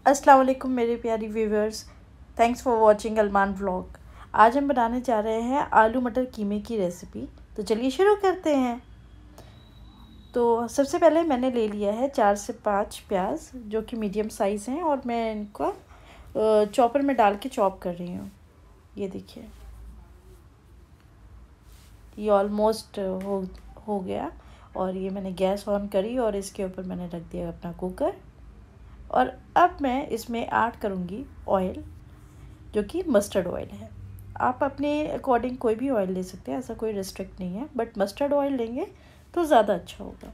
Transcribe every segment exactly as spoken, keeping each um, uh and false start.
अस्सलाम वालेकुम मेरे प्यारी viewers, thanks for watching Arman vlog. आज हम बनाने जा रहे हैं आलू मटर कीमे की रेसिपी। तो चलिए शुरू करते हैं। तो सबसे पहले मैंने ले लिया है चार से पाँच प्याज जो कि मीडियम साइज़ हैं और मैं इनको चॉपर में डाल के चॉप कर रही हूँ। ये देखिए, ये ऑलमोस्ट हो हो गया और ये मैंने गैस ऑन करी और इसके ऊपर मैंने रख दिया अपना कुकर। और अब मैं इसमें ऐड करूँगी ऑयल, जो कि मस्टर्ड ऑयल है। आप अपने अकॉर्डिंग कोई भी ऑयल ले सकते हैं, ऐसा कोई रिस्ट्रिक्ट नहीं है, बट मस्टर्ड ऑयल लेंगे तो ज़्यादा अच्छा होगा,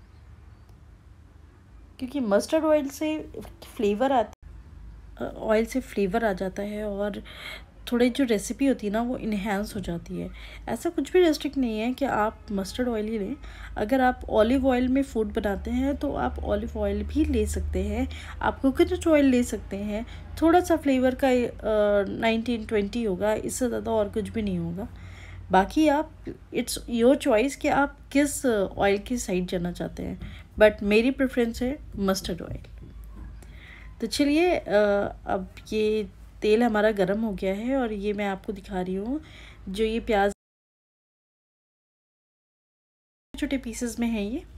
क्योंकि मस्टर्ड ऑयल से फ्लेवर आता ऑयल से फ्लेवर आ जाता है और थोड़ी जो रेसिपी होती है ना वो इन्हेंस हो जाती है। ऐसा कुछ भी रेस्ट्रिक्ट नहीं है कि आप मस्टर्ड ऑयल ही लें। अगर आप ऑलिव ऑयल में फूड बनाते हैं तो आप ऑलिव ऑयल भी ले सकते हैं, आप कोकोनट ऑयल ले सकते हैं। थोड़ा सा फ्लेवर का नाइनटीन ट्वेंटी होगा, इससे ज़्यादा और कुछ भी नहीं होगा। बाकी आप इट्स योर चॉइस कि आप किस ऑयल की साइड जाना चाहते हैं, बट मेरी प्रेफरेंस है मस्टर्ड ऑयल। तो चलिए, अब ये तेल हमारा गर्म हो गया है और ये मैं आपको दिखा रही हूँ जो ये प्याज छोटे पीसेस में है। ये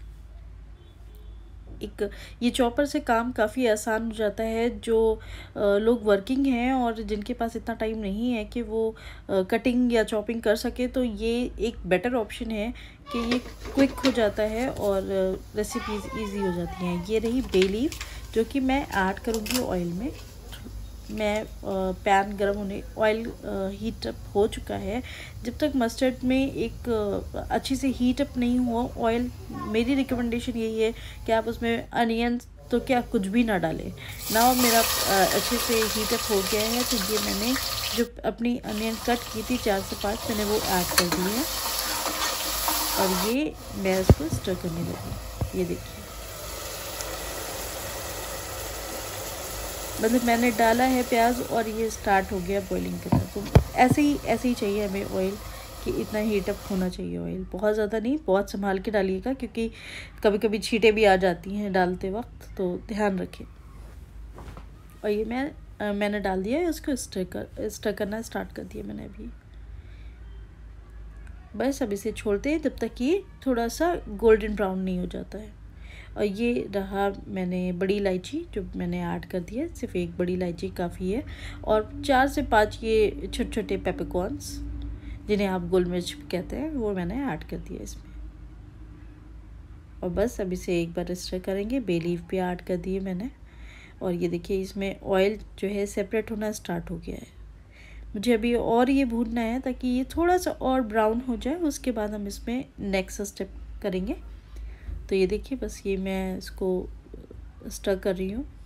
एक ये चॉपर से काम काफ़ी आसान हो जाता है। जो लोग वर्किंग हैं और जिनके पास इतना टाइम नहीं है कि वो कटिंग या चॉपिंग कर सके, तो ये एक बेटर ऑप्शन है कि ये क्विक हो जाता है और रेसिपीज़ इजी हो जाती हैं। ये रही बे लीफ जो कि मैं ऐड करूँगी ऑयल में। मैं पैन गर्म होने ऑयल हीट अप हो चुका है। जब तक मस्टर्ड में एक अच्छी से हीट अप नहीं हुआ ऑयल, मेरी रिकमेंडेशन यही है कि आप उसमें अनियन तो क्या कुछ भी ना डालें ना। मेरा अच्छे से हीट अप हो गया है, तो ये मैंने जो अपनी अनियन कट की थी चार से पाँच, मैंने वो ऐड कर दी है और ये मैं इसको स्टर करने लगी। ये देखिए, मतलब मैंने डाला है प्याज और ये स्टार्ट हो गया बॉइलिंग करना। तो ऐसे ही ऐसे ही चाहिए हमें ऑयल कि इतना हीट अप होना चाहिए ऑयल, बहुत ज़्यादा नहीं, बहुत संभाल के डालिएगा क्योंकि कभी कभी छींटे भी आ जाती हैं डालते वक्त, तो ध्यान रखें। और ये मैं आ, मैंने डाल दिया है, उसको स्टर कर स्टर करना स्टार्ट कर दिया मैंने अभी। बस अब इसे छोड़ते हैं जब तक ये थोड़ा सा गोल्डन ब्राउन नहीं हो जाता है। और ये रहा मैंने बड़ी इलायची जो मैंने ऐड कर दिया, सिर्फ एक बड़ी इलायची काफ़ी है। और चार से पाँच ये छोटे छोटे पेपरकॉर्न्स जिन्हें आप गोल मिर्च कहते हैं, वो मैंने ऐड कर दिया इसमें। और बस अब इसे एक बार स्टर करेंगे। बे लीफ भी ऐड कर दिए मैंने। और ये देखिए, इसमें ऑयल जो है सेपरेट होना स्टार्ट हो गया है। मुझे अभी और ये भूनना है ताकि ये थोड़ा सा और ब्राउन हो जाए, उसके बाद हम इसमें नेक्स्ट स्टेप करेंगे। तो ये देखिए, बस ये मैं इसको स्टर कर रही हूँ।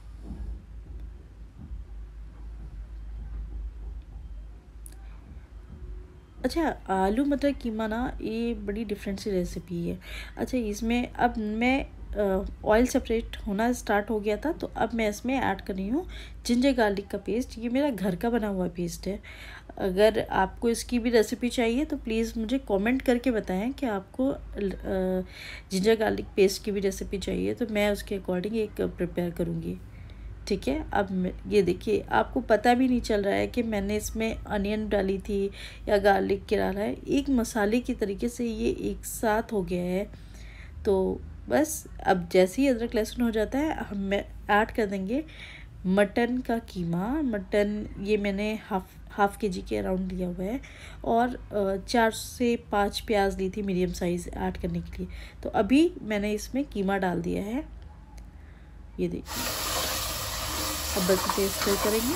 अच्छा, आलू मटर कीमा ना ये बड़ी डिफरेंट सी रेसिपी है। अच्छा, इसमें अब मैं ऑयल सेपरेट होना स्टार्ट हो गया था, तो अब मैं इसमें ऐड कर रही हूँ जिंजर गार्लिक का पेस्ट। ये मेरा घर का बना हुआ पेस्ट है। अगर आपको इसकी भी रेसिपी चाहिए तो प्लीज़ मुझे कमेंट करके बताएं कि आपको जिंजर गार्लिक पेस्ट की भी रेसिपी चाहिए, तो मैं उसके अकॉर्डिंग एक प्रिपेयर करूँगी। ठीक है, अब ये देखिए, आपको पता भी नहीं चल रहा है कि मैंने इसमें अनियन डाली थी या गार्लिक की डाला है। एक मसाले की तरीके से ये एक साथ हो गया है। तो बस अब जैसे ही अदरक लहसुन हो जाता है, हम ऐड कर देंगे मटन का कीमा। मटन ये मैंने हाफ हाफ के जी के अराउंड लिया हुआ है और चार से पाँच प्याज ली थी मीडियम साइज़ ऐड करने के लिए। तो अभी मैंने इसमें कीमा डाल दिया है। ये देखिए, अब बस इसे स्टर करेंगे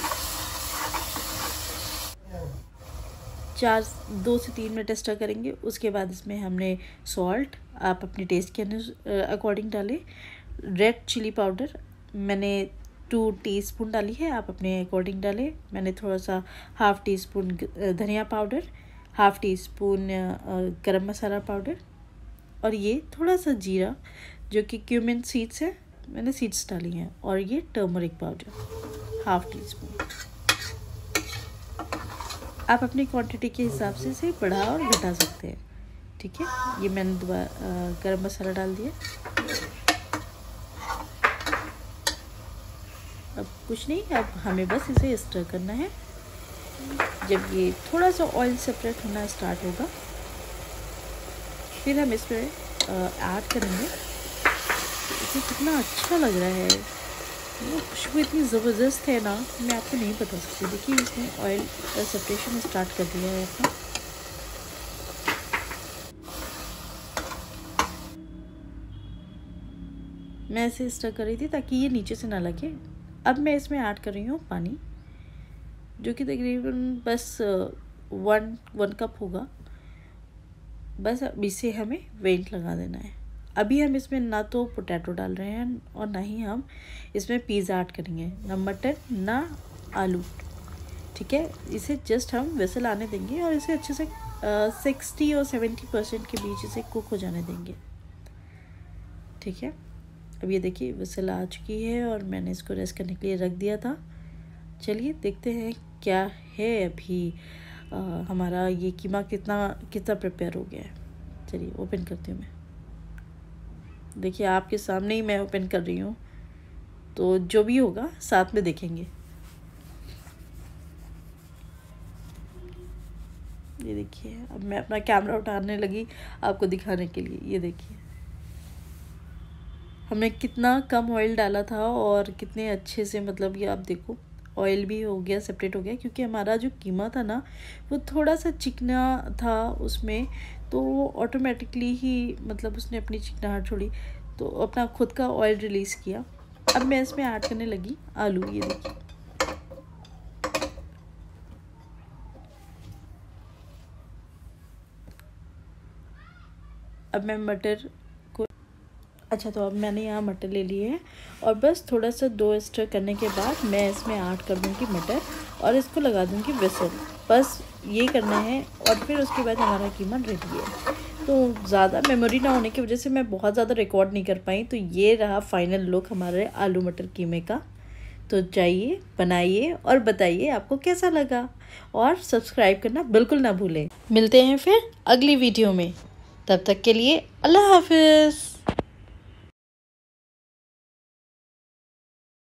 चार दो से तीन मिनट स्टर करेंगे। उसके बाद इसमें हमने सॉल्ट आप अपने टेस्ट के अकॉर्डिंग डालें। रेड चिली पाउडर मैंने टू टीस्पून डाली है, आप अपने अकॉर्डिंग डालें। मैंने थोड़ा सा हाफ़ टी स्पून धनिया powder, half teaspoon garam masala powder और ये थोड़ा सा जीरा जो कि क्यूमिन सीड्स है, मैंने सीड्स डाली हैं। और ये turmeric powder half teaspoon. आप अपनी क्वांटिटी के हिसाब से इसे बढ़ा और घटा सकते हैं। ठीक है, ये मैंने दोबारा गरम मसाला डाल दिया। अब कुछ नहीं, अब हमें बस इसे स्टर करना है। जब ये थोड़ा सा ऑयल सेपरेट होना स्टार्ट होगा फिर हम इसमें ऐड करेंगे। इसे कितना अच्छा लग रहा है, वो खुशबू इतनी ज़बरदस्त है ना, मैं आपको नहीं बता सकती। देखिए इसमें ऑयल सेपरेशन स्टार्ट कर दिया है अपना। मैं इसे स्टर कर रही थी ताकि ये नीचे से ना लगे। अब मैं इसमें ऐड कर रही हूँ पानी, जो कि तकरीबन बस वन वन कप होगा। बस अब इसे हमें वेंट लगा देना है। अभी हम इसमें ना तो पोटैटो डाल रहे हैं और ना ही हम इसमें पिज़्ज़ा ऐड करेंगे, ना मटर ना आलू, ठीक है। इसे जस्ट हम विसल आने देंगे और इसे अच्छे से सिक्सटी और सेवेंटी परसेंट के बीच इसे कुक हो जाने देंगे, ठीक है। अब ये देखिए विसल आ चुकी है और मैंने इसको रेस्ट करने के लिए रख दिया था। चलिए देखते हैं क्या है अभी आ, हमारा ये कीमा कितना कितना प्रिपेयर हो गया है। चलिए ओपन करती हूँ मैं। देखिए आपके सामने ही मैं ओपन कर रही हूँ, तो जो भी होगा साथ में देखेंगे। ये देखिए अब मैं अपना कैमरा उठाने लगी आपको दिखाने के लिए। ये देखिए हमने कितना कम ऑयल डाला था और कितने अच्छे से, मतलब ये आप देखो ऑयल भी हो गया सेपरेट हो गया, क्योंकि हमारा जो कीमा था ना वो थोड़ा सा चिकना था उसमें, तो वो ऑटोमेटिकली ही मतलब उसने अपनी चिकनाहट छोड़ी तो अपना खुद का ऑयल रिलीज़ किया। अब मैं इसमें ऐड करने लगी आलू। ये देखिए अब मैं मटर को, अच्छा तो अब मैंने यहाँ मटर ले लिए हैं और बस थोड़ा सा दो स्टर करने के बाद मैं इसमें ऐड कर दूँगी मटर और इसको लगा दूँगी विसल। बस ये करना है और फिर उसके बाद हमारा कीमा रेडी है। तो ज़्यादा मेमोरी ना होने की वजह से मैं बहुत ज़्यादा रिकॉर्ड नहीं कर पाई। तो ये रहा फाइनल लुक हमारे आलू मटर कीमे का। तो जाइए बनाइए और बताइए आपको कैसा लगा, और सब्सक्राइब करना बिल्कुल ना भूलें। मिलते हैं फिर अगली वीडियो में, तब तक के लिए अल्लाह हाफिज़।